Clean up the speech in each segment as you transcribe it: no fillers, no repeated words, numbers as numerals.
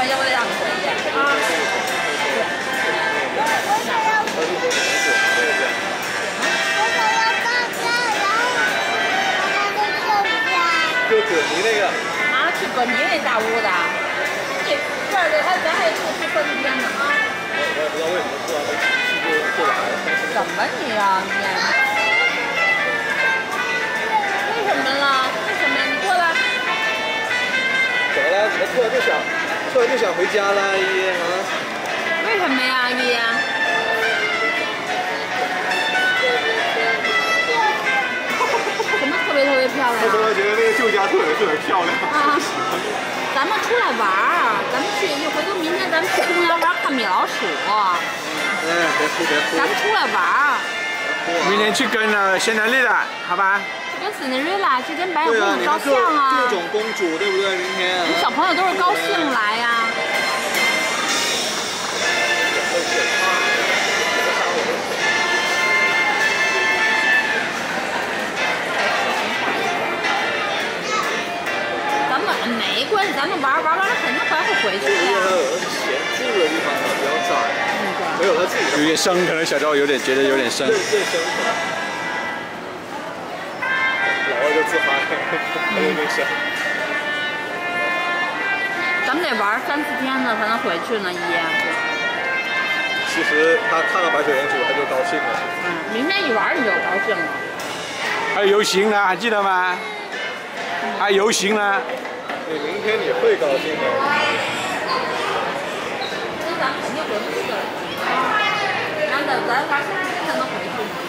关系，我得让你回去啊。 就葛尼那个。 啊，去葛尼那大屋子。这儿的咱还住4天呢啊。 我也不知道为什么突然没去就来了。 怎么你啊你？为什么了？为什么呀？你过来。 怎么了？怎么突然就想回家了，阿姨啊？ 为什么呀，阿姨？什么特别漂亮？ 我突然觉得那个旧家特别漂亮。 啊，咱们出来玩儿，咱们去，一回头明天咱们去公园玩看米老鼠。 别哭。 咱们出来玩儿。 明天去跟仙人丽了，好吧？ 去跟森德瑞拉，去跟白雪公主照相啊。 各种公主，对不对？明天。 你小朋友都是高兴来呀。没关系，咱们玩完了肯定还会回去的呀。 闲住的地方比较窄，没有他自己的。 有点深，可能小赵觉得有点深。 对深。老二就自嗨，还有点深。 咱们得玩3、4天呢才能回去呢，姨。 其实他看到白雪公主他就高兴了。 明天一玩你就高兴了。 还有游行呢，还记得吗？还游行呢。 你明天你会高兴的。 那咱们肯定回不去了。咱玩3、4天才能回去呢。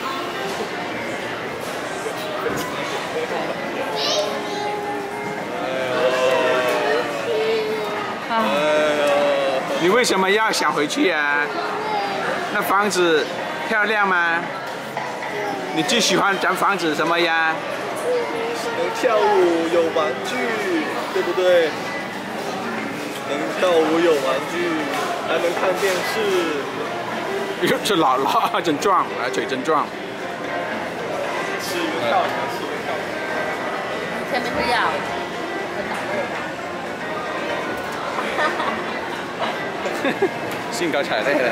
你为什么要想回去呀？那房子漂亮吗？你最喜欢咱房子什么呀？ 能跳舞，有玩具，对不对？能跳舞有玩具，还能看电视。 哎呦，这姥姥真壮，腿真壮。 吃一个跳， 前面是药。 興高采烈的。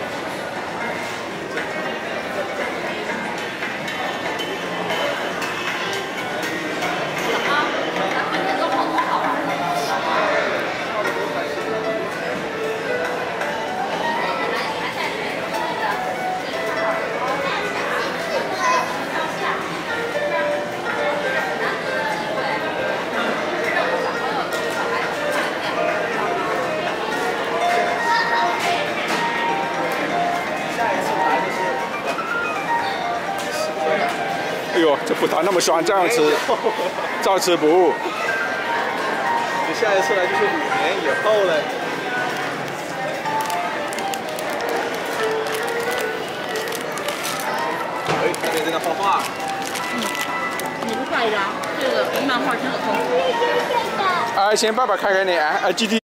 哎呦，这葡萄那么酸，照样吃，照吃不误。 你下一次来就是5年以后了。哎，那边正在画画。 你不画一张？这个漫画挺有特色。 先爸爸开给你啊，GT。